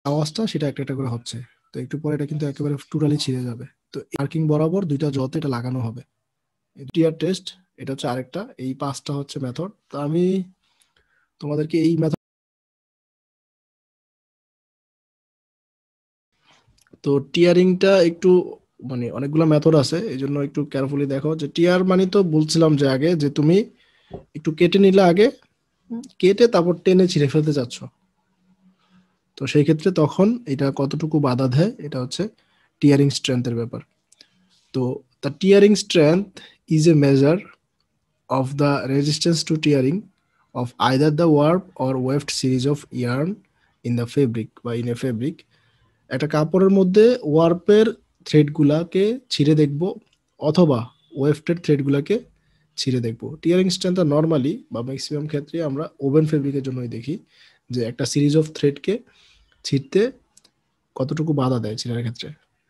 আওয়াজটা সেটা একটা একটা করে হচ্ছে। তো একটু পরে এটা কিন্তু একেবারে টোটালি ছিঁড়ে যাবে। তো মার্কিং বরাবর দুইটা জতে এটা লাগানো হবে। টিয়ার টেস্ট এটা হচ্ছে আরেকটা, এই 5টা হচ্ছে মেথড। তো আমি তোমাদেরকে এই মেথড, তো টিয়ারিংটা একটু মানে অনেকগুলো মেথড আছে, এই জন্য একটু কেয়ারফুলি দেখো। যে টিয়ার মানে তো বলছিলাম যে আগে যে তুমি একটু কেটে নিলে আগে, কেটে তারপর টেনে ছিঁড়ে ফেলতে চাচ্ছ, তো সেই ক্ষেত্রে তখন এটা কতটুকু বাধা দেয় এটা হচ্ছে টিয়ারিং স্ট্রেংথের ব্যাপার। তো the tearing strength is a measure of the resistance to tearing of either the warp or weft series of yarn in the fabric বা in a fabric। একটা কাপড়ের মধ্যে ওয়ার্পের থ্রেডগুলাকে ছিঁড়ে দেখব অথবা ওয়েফটের থ্রেডগুলাকে ছিঁড়ে দেখব। টিয়ারিং স্ট্রেংথটা নর্মালি বা ম্যাক্সিমাম ক্ষেত্রে আমরা ওভেন ফেব্রিকের জন্যই দেখি যে একটা সিরিজ অফ থ্রেডকে ছিঁড়তে কতটুকু বাধা দেয় ছিঁড়ার ক্ষেত্রে।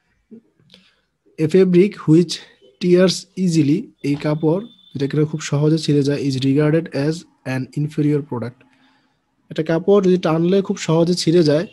A fabric which tears easily, এই কাপড় যেটা কিনা খুব সহজে ছিঁড়ে যায়, is regarded as an inferior product. একটা কাপড় যদি টানলে খুব সহজে ছিঁড়ে যায়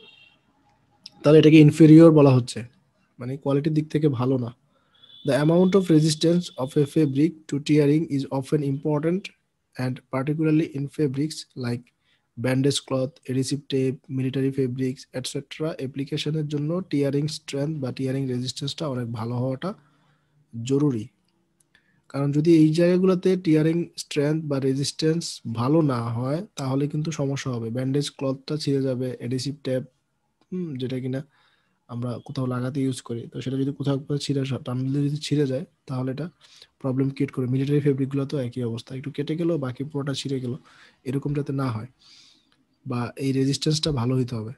তাহলে এটাকে ইনফেরিয়র বলা হচ্ছে, মানে কোয়ালিটির দিক থেকে ভালো না। The amount of resistance of a fabric to tearing is often important and particularly in fabrics like bandage cloth, adhesive tape, military fabrics et cetera অ্যাপ্লিকেশনের জন্য টিয়ারিং স্ট্রেংথ বা টিয়ারিং রেজিস্ট্যান্সটা অনেক ভালো হওয়াটা জরুরি। কারণ যদি এই জায়গাগুলোতে টিয়ারিং স্ট্রেংথ বা রেজিস্ট্যান্স ভালো না হয় তাহলে কিন্তু সমস্যা হবে, ব্যান্ডেজ ক্লথটা ছিঁড়ে যাবে, এডিসিভ টেপ যেটা কিনা আমরা কোথাও লাগাতে ইউজ করি, তো সেটা যদি কোথাও ছিঁড়ে টানলে যদি ছিঁড়ে যায় তাহলে এটা প্রবলেম ক্রিয়েট করে। মিলিটারি ফেব্রিকগুলো তো একই অবস্থা, একটু কেটে গেল বাকি পুরোটা ছিঁড়ে গেল, এরকম যাতে না হয়, বা এই রেজিস্ট্যান্সটা ভালো হইতে হবে।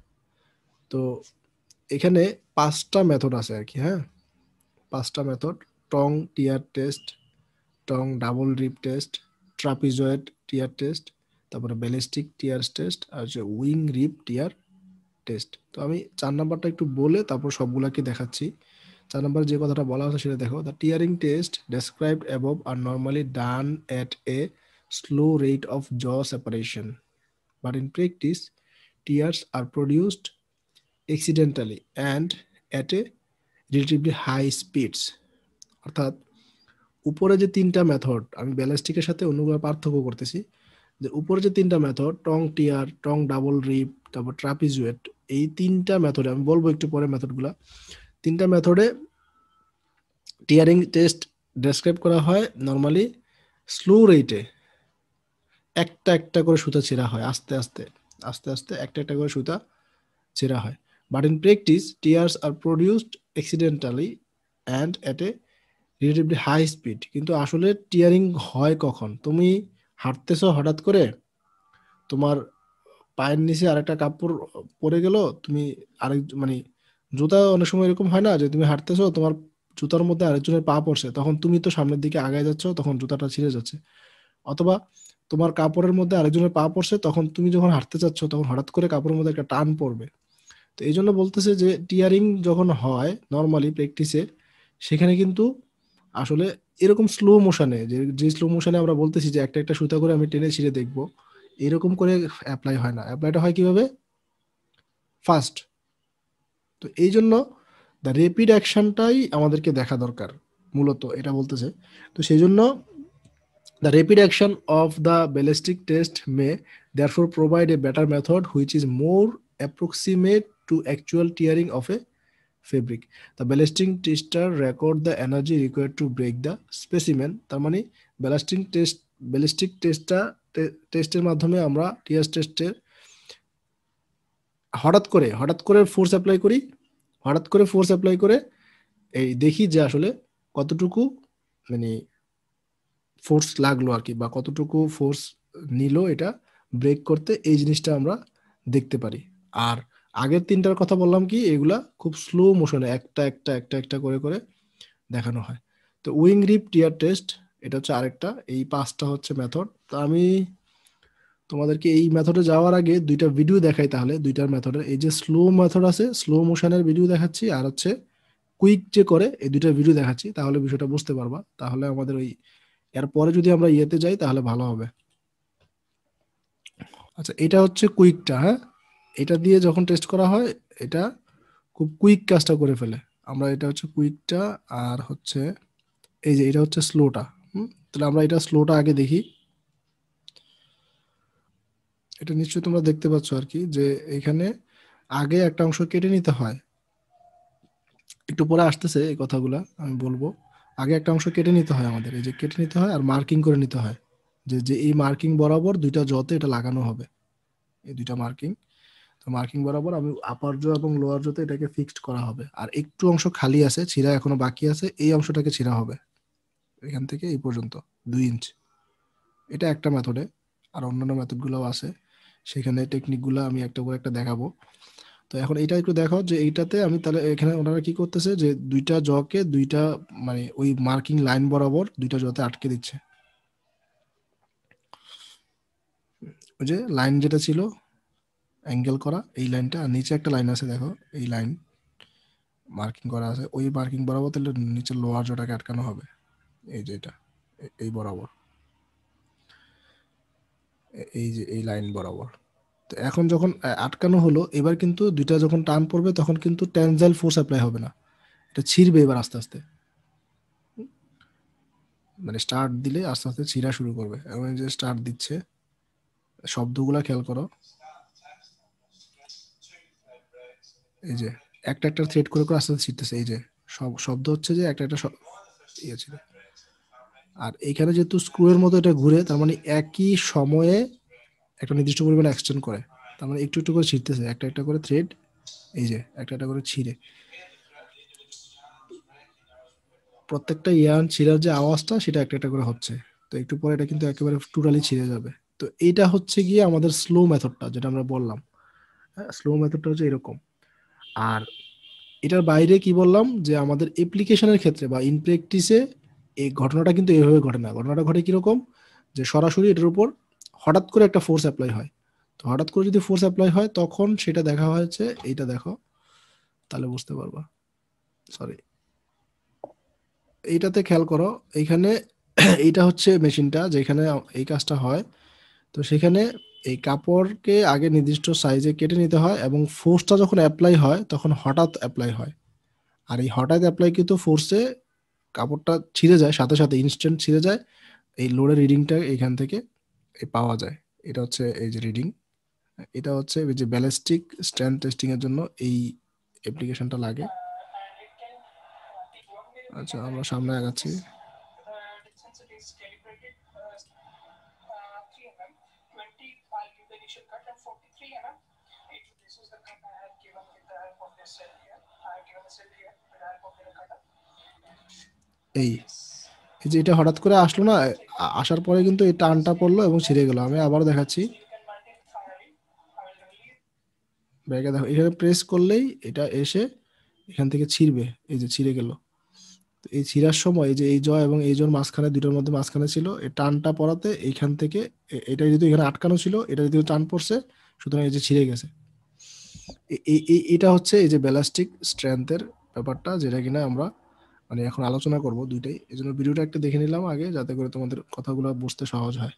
তো এখানে 5টা মেথড আছে আর কি, হ্যাঁ 5টা method: tongue tear test, tongue double rip test, trapezoid tear test, তারপরে ব্যালিস্টিক টিয়ার টেস্ট, আর হচ্ছে উইং রিপ টিয়ার টেস্ট। তো আমি 4 নাম্বারটা একটু বলে তারপর সবগুলাকে দেখাচ্ছি। 4 নাম্বার যে কথাটা বলা আছে সেটা দেখো: the tearing test described above are normally done at a slow rate of jaw separation, but in practice tears are produced accidentally and at a relatively high speeds। অর্থাৎ উপরে যে 3টা মেথড, আমি ব্যালিস্টিকের সাথে অন্যগুলো পার্থক্য করতেছি, যে উপরে যে 3টা মেথড টং টিয়ার, টং ডাবল রিপ, তারপর ট্রাপিজুয়েট, এই 3টা মেথডে আমি বলবো একটু পরে মেথডগুলা, 3টা মেথডে টিয়ারিং টেস্ট ডেসক্রাইব করা হয় নর্মালি স্লো রেটে, একটা একটা করে সুতা ছেঁড়া হয়, আস্তে আস্তে আস্তে আস্তে একটা একটা করে সুতা ছেঁড়া হয়। But in practice tears are produced accidentally and at a relatively high speed. কিন্তু আসলে টিয়ারিং হয় কখন? তুমি হাঁটতেছো, হঠাৎ করে তোমার পায়ের নিচে আরেকটা কাপড় পরে গেল, তুমি আরেক মানে জুতা অনেক সময় এরকম হয় না যে তুমি হাঁটতেছো তোমার জুতার মধ্যে আরেকজনের পা পড়ছে, তখন তুমি তো সামনের দিকে আগায় যাচ্ছ, তখন জুতাটা ছিঁড়ে যাচ্ছে। অথবা তোমার কাপড়ের মধ্যে আরেকজনের পা পড়ছে, তখন তুমি যখন হাঁটতে চাচ্ছ তখন হঠাৎ করে কাপড়ের মধ্যে একটা টান পড়বে। তো এই জন্য বলতেছে যে টিয়ারিং যখন হয় নর্মালি প্র্যাকটিসে, সেখানে কিন্তু আসলে এরকম স্লো মোশনে, যে যে স্লো মোশনে আমরা বলতেছি যে একটা একটা সুতা করে আমি টেনে ছিঁড়ে দেখবো, এরকম করে অ্যাপ্লাই হয় না। অ্যাপ্লাইটা হয় কিভাবে? ফাস্ট। তো এই জন্য দ্য রেপিড অ্যাকশনটাই আমাদেরকে দেখা দরকার, মূলত এটা বলতেছে। তো সেই জন্য the rapid action of the ballistic test may therefore provide a better method which is more approximate to actual tearing of a fabric. The ballistic tester record the energy required to break the specimen। তার মানে ballistic টেস্টের মাধ্যমে আমরা টিয়ার টেস্টের হঠাৎ করে force apply করি, এই দেখি যে আসলে কতটুকু মানে ফোর্স লাগলো আর কি, বা কতটুকু ফোর্স নিল এটা ব্রেক করতে, এই জিনিসটা আমরা দেখতে পারি। আর আগের 3টার কথা বললাম কি, এগুলা খুব স্লো মোশনে একটা একটা একটা একটা করে করে দেখানো হয়। তো উইং রিপ টিয়ার টেস্ট এটা হচ্ছে আরেকটা, এই 5টা হচ্ছে মেথড। তো আমি তোমাদেরকে এই মেথডে যাওয়ার আগে 2টা ভিডিও দেখাই, তাহলে 2টার মেথডের, এই যে স্লো মেথড আছে স্লো মোশনের ভিডিও দেখাচ্ছি, আর হচ্ছে কুইক যে করে, এই 2টা ভিডিও দেখাচ্ছি, তাহলে বিষয়টা বুঝতে পারবা। তাহলে আমাদের ওই এরপরে যদি আমরা যাই তাহলে ভালো হবে। আচ্ছা, এটা হচ্ছে কুইকটা, হ্যাঁ এটা দিয়ে যখন টেস্ট করা হয় এটা খুব কুইক কাজটা করে ফেলে। আমরা এটা হচ্ছে কুইকটা, আর হচ্ছে এই যে এটা হচ্ছে স্লোটা। তাহলে আমরা এটা স্লোটা আগে দেখি। এটা নিশ্চয়ই তোমরা দেখতে পাচ্ছ আর কি, যে এখানে আগে একটা অংশ কেটে নিতে হয়। একটু পরে আসতেছে এই কথাগুলা আমি বলবো। আগে একটা অংশ কেটে নিতে হয় আমাদের, এই যে কেটে নিতে হয় আর মার্কিং করে নিতে হয়, যে যে এই মার্কিং বরাবর দুইটা জতে এটা লাগানো হবে, এই দুইটা মার্কিং। তো মার্কিং বরাবর আমি আপার জো এবং লোয়ার জোতে এটাকে ফিক্সড করা হবে। আর একটু অংশ খালি আছে, ছিঁড়া এখনো বাকি আছে, এই অংশটাকে ছিঁড়া হবে এখান থেকে এই পর্যন্ত 2 ইঞ্চ। এটা একটা মেথডে, আর অন্যান্য মেথডগুলোও আছে, সেখানে টেকনিকগুলো আমি একটা করে একটা দেখাবো। তো এখন এটা একটু দেখো যে এইটাতে আমি তাহলে এখানে ওনারা কি করতেছে, যে দুইটা জকে দুইটা মানে ওই মার্কিং লাইন বরাবর দুইটা জতে আটকে দিচ্ছে। ওই যে লাইন যেটা ছিল অ্যাঙ্গেল করা, এই লাইনটা, আর নিচে একটা লাইন আছে দেখো, এই লাইন মার্কিং করা আছে, ওই মার্কিং বরাবর তাহলে নিচে লোয়ার জোটাকে আটকানো হবে, এই যে এটা এই বরাবর, এই যে এই লাইন বরাবর। তো এখন যখন আটকানো হলো, এবার কিন্তু দুইটা যখন টান পড়বে তখন কিন্তু টেনজাইল ফোর্স অ্যাপ্লাই হবে না, এটা ছিঁড়বে এবার আস্তে আস্তে, মানে স্টার্ট দিলে আস্তে আস্তে ছিঁড়া শুরু করবে। এবং এই যে স্টার্ট দিচ্ছে, শব্দগুলা খেয়াল করো, এই যে একটা একটা থ্রেড করে করে আস্তে আস্তে ছিঁড়তেছে, এই যে সব শব্দ হচ্ছে যে একটা একটা ইয়ে ছিল। আর এইখানে যেহেতু স্ক্রুয়ের মতো এটা ঘুরে, তার মানে একই সময়ে একটা নির্দিষ্ট পরিমাণে এক্সটেন্ড করে, তার মানে একটু একটু করে ছিঁড়তেছে একটা একটা করে থ্রেড, এই যে একটা একটা করে ছিঁড়ে, প্রত্যেকটা ইয়ার্ন ছিঁড়ার যে আওয়াজটা সেটা একটা একটা করে হচ্ছে। তো একটু পরে এটা কিন্তু একেবারে টোটালি ছিঁড়ে যাবে। তো এইটা হচ্ছে গিয়ে আমাদের স্লো মেথডটা, যেটা আমরা বললাম। হ্যাঁ, স্লো মেথডটা হচ্ছে এরকম। আর এটার বাইরে কি বললাম, যে আমাদের অ্যাপ্লিকেশনের ক্ষেত্রে বা ইন প্র্যাকটিসে এই ঘটনাটা কিন্তু এভাবে ঘটে না। ঘটনাটা ঘটে কিরকম, যে সরাসরি এটার উপর হঠাৎ করে একটা ফোর্স অ্যাপ্লাই হয়। তো হঠাৎ করে যদি ফোর্স অ্যাপ্লাই হয় তখন সেটা দেখা হয়েছে, এইটা দেখো তাহলে বুঝতে পারবা। সরি, এইটাতে খেয়াল করো, এইখানে এইটা হচ্ছে মেশিনটা যেখানে এই কাজটা হয়। তো সেখানে এই কাপড়কে আগে নির্দিষ্ট সাইজে কেটে নিতে হয়, এবং ফোর্সটা যখন অ্যাপ্লাই হয় তখন হঠাৎ অ্যাপ্লাই হয়। আর এই হঠাৎ অ্যাপ্লাই কিন্তু ফোর্সে কাপড়টা ছিঁড়ে যায়, সাথে সাথে ইনস্ট্যান্ট ছিঁড়ে যায়। এই লোডের রিডিংটা এখান থেকে পাওয়া যায়। এটা হচ্ছে এই যে রিডিং, এটা হচ্ছে এই যে ব্যালিস্টিক স্ট্রেন্থ টেস্টিং এর জন্য এই অ্যাপ্লিকেশনটা লাগে। আচ্ছা, আমরা সামনে আগাচ্ছি। এই এই যে এটা হঠাৎ করে আসলো না, আসার পরে কিন্তু এই টানটা পড়লো এবং ছিঁড়ে গেল। আমি আবারও দেখাচ্ছি, ব্যাগে দেখো, এখানে প্রেস করলেই এটা এসে এখান থেকে ছিঁড়বে, এই যে ছিঁড়ে গেল। তো এই ছিঁড়ার সময় এই যে এই জয় এবং এই জোর মাঝখানে, দুটোর মধ্যে মাঝখানে ছিল, এই টানটা পড়াতে এইখান থেকে এটা যদি এখানে আটকানো ছিল, এটা যদি টান পড়ছে, সুতরাং এই যে ছিঁড়ে গেছে। এটা হচ্ছে এই যে ব্যালাস্টিক স্ট্রেংথের ব্যাপারটা, যেটা কিনা আমরা মানে এখন আলোচনা করব দুইটাই। এই জন্য ভিডিওটা একটা দেখে নিলাম আগে, যাতে করে তোমাদের কথাগুলো বুঝতে সহজ হয়।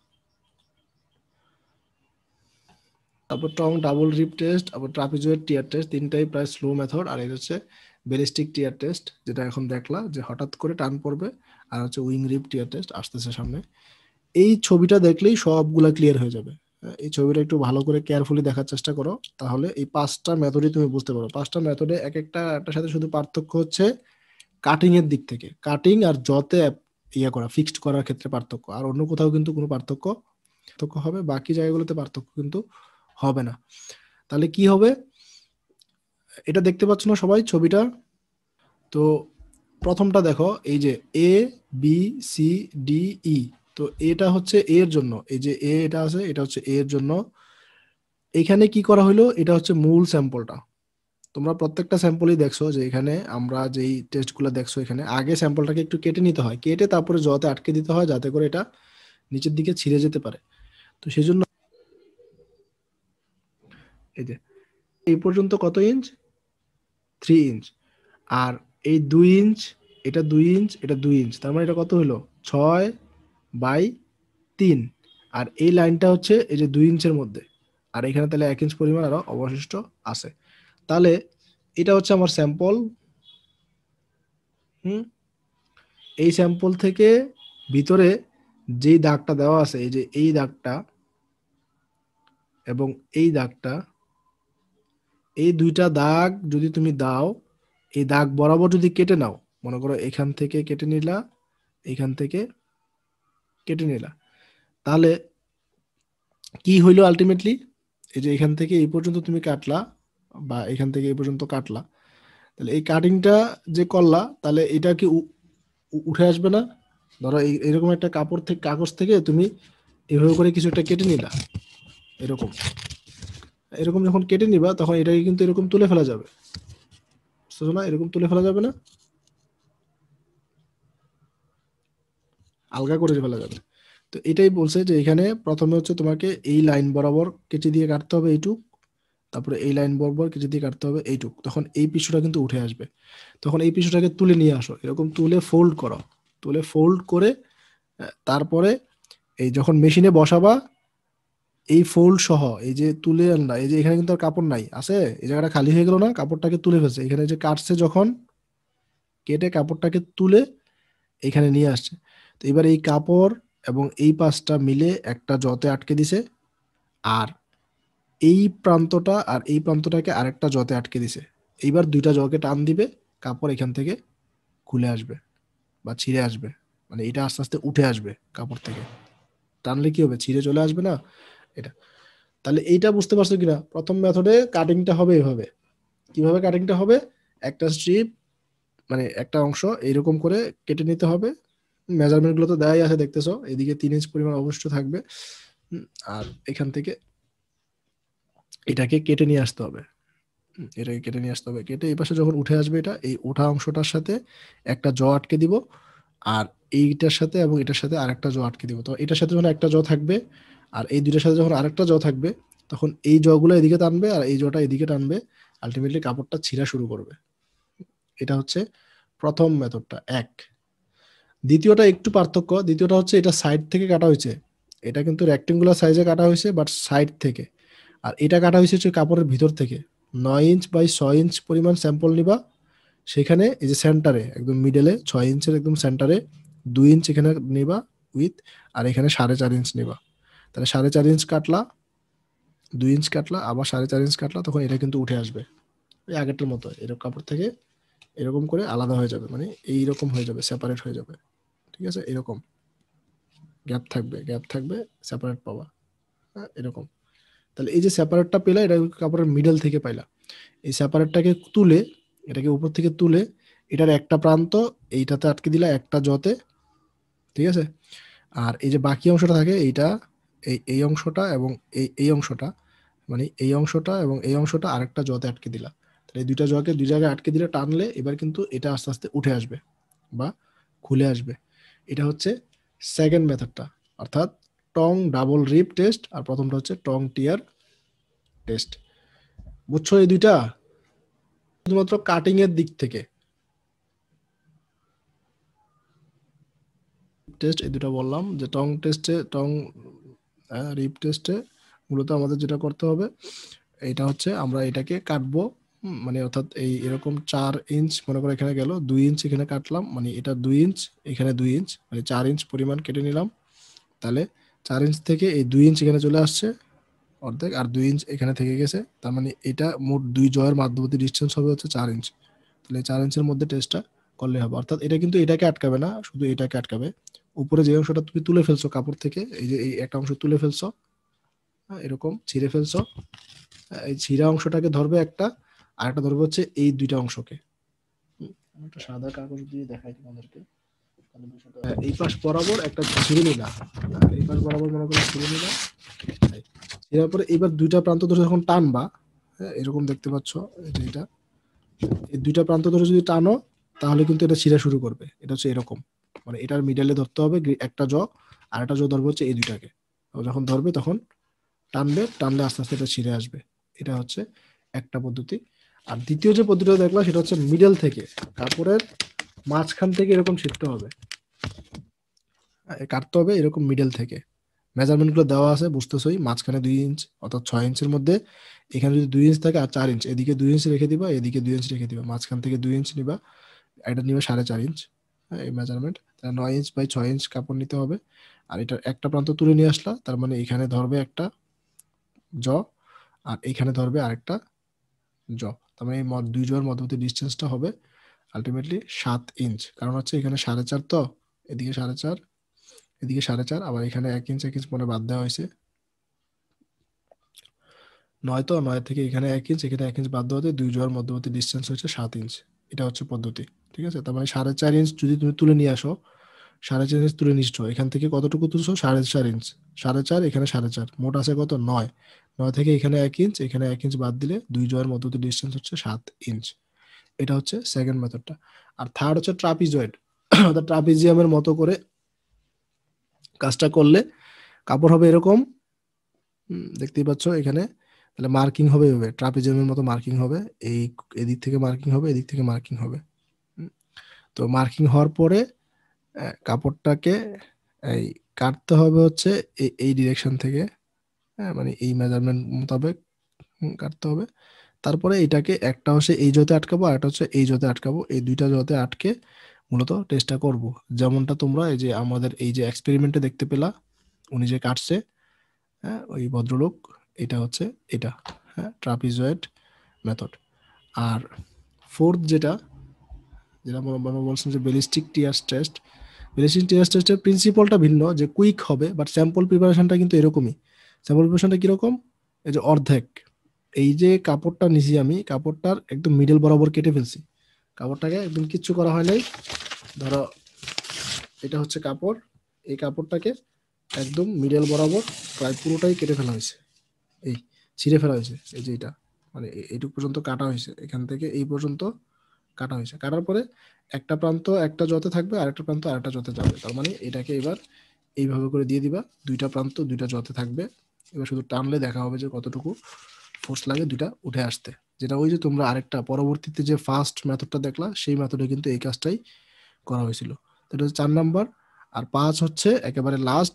তারপর টং ডাবল রিপ টেস্ট, তারপর ট্রাপিজয়েড টিয়ার টেস্ট, তিনটাই প্রায় স্লো মেথড। আর এটা হচ্ছে ব্যালিস্টিক টিয়ার টেস্ট, যেটা এখন দেখলা যে হঠাৎ করে টান পড়বে। আর হচ্ছে উইং রিপ টিয়ার টেস্ট আসতেছে সামনে। এই ছবিটা দেখলেই সবগুলা ক্লিয়ার হয়ে যাবে। এই ছবিটা একটু ভালো করে কেয়ারফুলি দেখার চেষ্টা করো, তাহলে এই 5টা মেথডই তুমি বুঝতে পারো। 5টা মেথডে এক একটা একটার সাথে শুধু পার্থক্য হচ্ছে কাটিং এর দিক থেকে, কাটিং আর জতে ইয়ে করা, ফিক্সড করার ক্ষেত্রে পার্থক্য। আর অন্য কোথাও কিন্তু কোনো পার্থক্য হবে, বাকি জায়গাগুলোতে পার্থক্য কিন্তু হবে না। তাহলে কি হবে, এটা দেখতে পাচ্ছ না সবাই ছবিটা? তো প্রথমটা দেখো, এই যে A B C D E. তো এটা হচ্ছে এ এর জন্য, এই যে এ এটা আছে, এটা হচ্ছে এ এর জন্য। এখানে কি করা হলো, এটা হচ্ছে মূল স্যাম্পলটা। তোমরা প্রত্যেকটা স্যাম্পলই দেখছো, যে এখানে আমরা যেই টেস্টগুলো দেখছো, এখানে আগে স্যাম্পলটাকে একটু কেটে নিতে হয়, কেটে তারপরে জতে আটকে দিতে হয়, যাতে করে এটা নিচের দিকে ছিঁড়ে যেতে পারে। তো সেই জন্য এই যে এই পর্যন্ত কত ইঞ্চ, 3 ইঞ্চ। আর এই 2 ইঞ্চ, এটা 2 ইঞ্চ, এটা 2 ইঞ্চ, তার মানে এটা কত হলো, 6/3। আর এই লাইনটা হচ্ছে এই যে 2 ইঞ্চের মধ্যে। আর এখানে তাহলে 1 ইঞ্চ পরিমাণ আরো অবশিষ্ট আছে। তাহলে এটা হচ্ছে আমার স্যাম্পল। এই স্যাম্পল থেকে ভিতরে যেই দাগটা দেওয়া আছে, এই যে এই দাগটা এবং এই দাগটা, এই দুইটা দাগ যদি তুমি দাও, এই দাগ বরাবর যদি কেটে নাও, মনে করো এখান থেকে কেটে নিলা, এখান থেকে কেটে নিলা, তাহলে কি হইলো আলটিমেটলি, এই যে এখান থেকে এই পর্যন্ত তুমি কাটলা বা এখান থেকে এই পর্যন্ত কাটলা, তাহলে এই কাটিংটা যে করলা, তাহলে এটা কি উঠে আসবে না? ধরো এরকম একটা কাপড় থেকে, কাগজ থেকে তুমি এভাবে করে কিছু একটা কেটে নিলা, এরকম এরকম যখন কেটে নিবা, তখন এটাকে কিন্তু এরকম তুলে ফেলা যাবে, বুঝছো না? এরকম তুলে ফেলা যাবে না, আলগা করে ফেলা যাবে। তো এটাই বলছে যে এখানে প্রথমে হচ্ছে তোমাকে এই লাইন বরাবর কেটে দিয়ে কাটতে হবে এইটুক, তারপরে এই লাইন বরাবর কেটে দিয়ে কাটতে হবে এইটুক, তখন এই পিছুটা কিন্তু উঠে আসবে। তখন এই পিছুটাকে তুলে নিয়ে আসো, এরকম তুলে ফোল্ড করো, তুলে ফোল্ড করে তারপরে এই যখন মেশিনে বসাবা, এই ফোল্ড সহ এই যে তুলে আনলা, এই যে এখানে কিন্তু আর কাপড় নাই, আছে এই জায়গাটা খালি হয়ে গেল না, কাপড়টাকে তুলে ফেলছে, এখানে যে কাটছে যখন, কেটে কাপড়টাকে তুলে এখানে নিয়ে আসছে। তো এবার এই কাপড় এবং এই পাশটা মিলে একটা জতে আটকে দিছে, আর এই প্রান্তটা আর এই প্রান্তটাকে আরেকটা জতে আটকে দিছে। এইবার দুইটা জকে টান দিবে, কাপড় এখান থেকে খুলে আসবে বা ছিঁড়ে আসবে, মানে এটা আস্তে আস্তে উঠে আসবে কাপড় থেকে, টানলে কি হবে, ছিঁড়ে চলে আসবে না এটা। তাহলে এইটা বুঝতে পারছো কিনা? প্রথম মেথডে কাটিংটা হবে এভাবে। কিভাবে কাটিংটা হবে, একটা স্ট্রিপ মানে একটা অংশ এইরকম করে কেটে নিতে হবে, মেজারমেন্ট গুলো তো দেয়াই আছে দেখতেছো, এদিকে 3 ইঞ্চ পরিমাণ অবশ্য থাকবে। আর এখান থেকে এটাকে কেটে নিয়ে আসতে হবে, এটাকে কেটে নিয়ে আসতে হবে, কেটে এই পাশে যখন উঠে আসবে, এটা এই ওঠা অংশটার সাথে একটা জ আটকে দিব, আর এইটার সাথে এবং এটার সাথে আরেকটা জ আটকে দিব। তো এটার সাথে যখন একটা জ থাকবে আর এই দুইটার সাথে যখন আরেকটা জ থাকবে, তখন এই জগুলো এদিকে টানবে আর এই জটা এদিকে টানবে, আলটিমেটলি কাপড়টা ছিঁড়া শুরু করবে। এটা হচ্ছে প্রথম মেথডটা এক। দ্বিতীয়টা একটু পার্থক্য, দ্বিতীয়টা হচ্ছে এটা সাইড থেকে কাটা হয়েছে, এটা কিন্তু রেক্টেঙ্গুলার সাইজে কাটা হয়েছে বাট সাইড থেকে, আর এটা কাটা হয়েছে হচ্ছে কাপড়ের ভিতর থেকে। 9 ইঞ্চ বাই 6 ইঞ্চ পরিমাণ স্যাম্পল নিবা, সেখানে এই যে সেন্টারে একদম মিডলে 6 ইঞ্চের একদম সেন্টারে 2 ইঞ্চ এখানে নিবা উইথ, আর এখানে 4.5 ইঞ্চ নিবা। তাহলে 4.5 ইঞ্চ কাটলা, 2 ইঞ্চ কাটলা, আবার 4.5 ইঞ্চ কাটলা, তখন এটা কিন্তু উঠে আসবে ওই আগেরটার মতো, এরকম কাপড় থেকে এরকম করে আলাদা হয়ে যাবে, মানে এইরকম হয়ে যাবে, সেপারেট হয়ে যাবে। ঠিক আছে, এরকম গ্যাপ থাকবে, গ্যাপ থাকবে, সেপারেট পাবা, হ্যাঁ এরকম। তাহলে এই যে সেপারেটটা পেলা, এটা কাপড়ের মিডল থেকে পাইলা। এই সেপারেটটাকে তুলে, এটাকে উপর থেকে তুলে এটার একটা প্রান্ত এইটাতে আটকে দিলা একটা জতে, ঠিক আছে। আর এই যে বাকি অংশটা থাকে এইটা, এই অংশটা এবং এই অংশটা, মানে এই অংশটা এবং এই অংশটা আরেকটা জতে আটকে দিলা। তাহলে এই দুইটা জকে দুই জায়গায় আটকে দিলে টানলে এবার কিন্তু এটা আস্তে আস্তে উঠে আসবে বা খুলে আসবে। এটা হচ্ছে সেকেন্ড মেথডটা, অর্থাৎ টং ডাবল রিপ টেস্ট, আর প্রথমটা হচ্ছে টং টিয়ার টেস্ট। বুঝছো এই দুইটা? শুধুমাত্র কাটিং এর দিক থেকে টেস্ট এই দুটো বললাম, যে টং টেস্টে, টং রিপ টেস্টে মূলত আমাদের যেটা করতে হবে, এটা হচ্ছে আমরা এটাকে কাটবো, মানে অর্থাৎ এই এরকম 4 ইঞ্চ মনে করো এখানে গেল, 2 ইঞ্চ এখানে কাটলাম, মানে এটা 2 ইঞ্চ, এখানে 2 ইঞ্চ, মানে 4 ইঞ্চ পরিমাণ কেটে নিলাম। তাহলে 4 ইঞ্চ থেকে এই 2 ইঞ্চ এখানে চলে আসছে অর্ধেক, আর 2 ইঞ্চ এখানে থেকে গেছে, তার মানে এটা মোট দুই জয়ের মধ্যবর্তী ডিস্টেন্স হবে হচ্ছে 4 ইঞ্চ। তাহলে 4 ইঞ্চের মধ্যে টেস্টটা করলে হবে, অর্থাৎ এটা কিন্তু এটাকে আটকাবে না, শুধু এটাকে আটকাবে। উপরে যে অংশটা তুমি তুলে ফেলছো কাপড় থেকে, এই যে এই একটা অংশ তুলে ফেলছো, এরকম ছিঁড়ে ফেলছো, এই ছিঁড়া অংশটাকে ধরবে একটা, আর একটা ধরবে হচ্ছে এই দুইটা অংশকে। একটা সাদা কাগজ দিয়ে দেখাই তোমাদেরকে, এই পাশ বরাবর একটা ছিঁড়ে নিলাম, এই পাশ বরাবর মনে করে ছিঁড়ে নিলাম, ছিঁড়ার পরে এবার দুইটা প্রান্ত ধরে যখন টানবা, হ্যাঁ এরকম দেখতে পাচ্ছ, এই যে এটা, এই দুইটা প্রান্ত ধরে যদি টানো, তাহলে কিন্তু এটা ছিঁড়া শুরু করবে। এটা হচ্ছে এরকম, মানে এটার মিডলে ধরতে হবে একটা জ, আর একটা জ ধরবে হচ্ছে এই দুইটাকে, যখন ধরবে তখন টানবে, টানলে আস্তে আস্তে এটা ছিঁড়ে আসবে। এটা হচ্ছে একটা পদ্ধতি। আর দ্বিতীয় যে পদ্ধতিটা দেখলাম সেটা হচ্ছে মিডল থেকে, কাপড়ের মাঝখান থেকে এরকম ছিঁড়তে হবে, কাটতে হবে এরকম মিডল থেকে, মেজারমেন্টগুলো দেওয়া আছে, বুঝতেছই, মাঝখানে 2 ইঞ্চ অর্থাৎ 6 ইঞ্চের মধ্যে এখানে যদি 2 ইঞ্চ থাকে আর 4 ইঞ্চ, এদিকে 2 ইঞ্চ রেখে দিবা, এদিকে 2 ইঞ্চ রেখে দিবা, মাঝখান থেকে 2 ইঞ্চ নিবা, এটা নিবে 4.5 ইঞ্চ। হ্যাঁ, এই মেজারমেন্ট 9 ইঞ্চ বাই 6 ইঞ্চ কাপড় নিতে হবে। আর এটার একটা প্রান্ত তুলে নিয়ে আসলা, তার মানে এখানে ধরবে একটা জ, আর এখানে ধরবে আরেকটা জ, তার মানে এই দুই জয়ের মধ্যবর্তী ডিস্টেন্সটা হবে আলটিমেটলি 7 ইঞ্চ। কারণ হচ্ছে এখানে 4.5, তো এদিকে 4.5, এদিকে 4.5, আবার এখানে 1 ইঞ্চ 1 ইঞ্চ মনে বাদ দেওয়া হয়েছে, 9, তো 9 থেকে এখানে 1 ইঞ্চ, এখানে 1 ইঞ্চ বাদ দেওয়াতে দুই জোড়ার মধ্যবর্তী ডিস্টেন্স হচ্ছে 7 ইঞ্চ। এটা হচ্ছে পদ্ধতি, ঠিক আছে। তার মানে 4.5 ইঞ্চ যদি তুমি তুলে নিয়ে আসো, 4.5 ইঞ্চ তুলে নিচ্ছ, এখান থেকে কতটুকু তুলছো, 4.5 ইঞ্চ, 4.5 এখানে 4.5, মোট আছে কত, 9, 9 থেকে এখানে 1 ইঞ্চ, এখানে 1 ইঞ্চ বাদ দিলে দুই জোড়ার মধ্যবর্তী ডিস্টেন্স হচ্ছে 7 ইঞ্চ। এটা হচ্ছে সেকেন্ড মেথডটা। আর থার্ড হচ্ছে ট্রাপিজয়েড, অর্থাৎ ট্রাপিজিয়ামের মতো করে কাজটা করলে কাপড় হবে এরকম, দেখতেই পাচ্ছ এখানে, তাহলে মার্কিং হবে এভাবে, ট্রাপিজিয়ামের মতো মার্কিং হবে, এই এদিক থেকে মার্কিং হবে, এদিক থেকে মার্কিং হবে। তো মার্কিং হওয়ার পরে কাপড়টাকে এই কাটতে হবে হচ্ছে এই ডিরেকশন থেকে, হ্যাঁ, মানে এই মেজারমেন্ট মোতাবেক কাটতে হবে। তারপরে এটাকে একটা হচ্ছে এই জোতে আটকাবো, আর একটা হচ্ছে এই জোতে আটকাবো, এই দুইটা জোতে আটকে মূলত টেস্টটা করব। যেমনটা তোমরা এই যে আমাদের এই যে এক্সপেরিমেন্টে দেখতে পেলা, উনি যে কাটছে, হ্যাঁ, ওই ভদ্রলোক, এটা হচ্ছে এটা, হ্যাঁ, ট্রাপিজয়েড মেথড। আর ফোর্থ যেটা যেটা বলছেন যে ballistic tear test, ballistic tear টেস্টের প্রিন্সিপালটা ভিন্ন, যে কুইক হবে, বাট স্যাম্পল প্রিপারেশনটা কিন্তু এরকমই। স্যাম্পল প্রিপারেশনটা কিরকম, এই যে অর্ধেক, এই যে কাপড়টা নিছি আমি, কাপড়টার একদম মিডল বরাবর কেটে ফেলছি, কাপড়টাকে একদম কিচ্ছু করা হয় নাই। ধরো এটা হচ্ছে কাপড়, এই কাপড়টাকে একদম মিডল বরাবর প্রায় পুরোটাই কেটে ফেলা হয়েছে, এই ছিঁড়ে ফেলা হয়েছে, এই যে এটা, মানে এইটুকু পর্যন্ত কাটা হয়েছে, এখান থেকে এই পর্যন্ত কাটা হয়েছে। কাটার পরে একটা প্রান্ত একটা জতে থাকবে, আরেকটা প্রান্ত আরেকটা জতে যাবে, তার মানে এটাকে এবার এইভাবে করে দিয়ে দিবা, দুইটা প্রান্ত দুইটা জতে থাকবে। এবার শুধু টানলে দেখা হবে যে কতটুকু ফোর্স লাগে দুইটা উঠে আসতে, যেটা ওই যে তোমরা আরেকটা পরবর্তীতে যে ফার্স্ট মেথডটা দেখলা, সেই মেথডে কিন্তু এই কাজটাই করা হয়েছিল। এটা হচ্ছে 4 নাম্বার। আর 5 হচ্ছে একেবারে লাস্ট,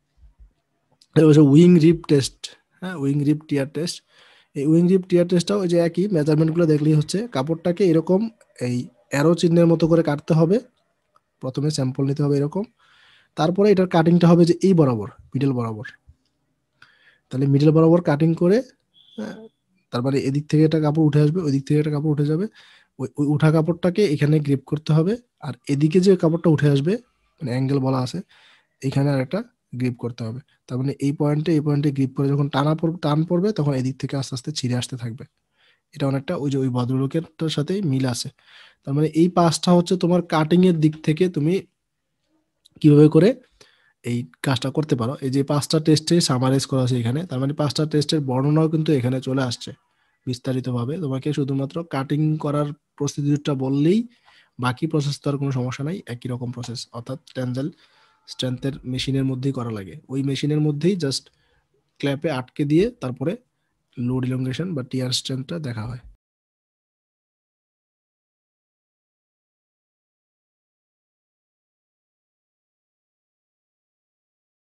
এটা হচ্ছে উইং রিপ টেস্ট। হ্যাঁ, উইং রিপ টিয়ার টেস্ট। এই উইং রিপ টিয়ার টেস্টটাও ওই যে একই, মেজারমেন্টগুলো দেখলেই হচ্ছে, কাপড়টাকে এরকম এই অ্যারো চিহ্নের মতো করে কাটতে হবে, প্রথমে স্যাম্পল নিতে হবে এরকম, তারপরে এটার কাটিংটা হবে যে এই বরাবর, মিডল বরাবর, তাহলে মিডল বরাবর কাটিং করে, হ্যাঁ, তার মানে এদিক থেকে একটা কাপড় উঠে আসবে, ওই দিক থেকে একটা কাপড় উঠে যাবে, ওই ওই উঠা কাপড়টাকে এখানে গ্রিপ করতে হবে, আর এদিকে যে কাপড়টা উঠে আসবে, মানে অ্যাঙ্গেল বলা আছে, এখানে আর একটা গ্রিপ করতে হবে। তার মানে এই পয়েন্টে গ্রিপ করে যখন টান পড়বে, তখন এদিক থেকে আস্তে আস্তে ছিঁড়ে আসতে থাকবে। এটা অনেকটা ওই যে ওই ভদ্রলোকের সাথেই মিল আছে। তার মানে এই 5টা হচ্ছে তোমার কাটিং এর দিক থেকে তুমি কিভাবে করে এই কাজটা করতে পারো। এই যে 5টা টেস্টে সামারাইজ করা আছে এখানে, তার মানে 5টা টেস্টের বর্ণনাও কিন্তু এখানে চলে আসছে বিস্তারিতভাবে। তোমাকে শুধুমাত্র কাটিং করার প্রসিডিউরটা বললেই, বাকি প্রসেস তো আর কোনো সমস্যা নাই, একই রকম প্রসেস, অর্থাৎ টেনজাইল স্ট্রেংথের মেশিনের মধ্যেই করা লাগে, ওই মেশিনের মধ্যেই জাস্ট ক্ল্যাপে আটকে দিয়ে তারপরে লোড ইলংগেশন বা টিয়ার স্ট্রেংথটা দেখা হয়।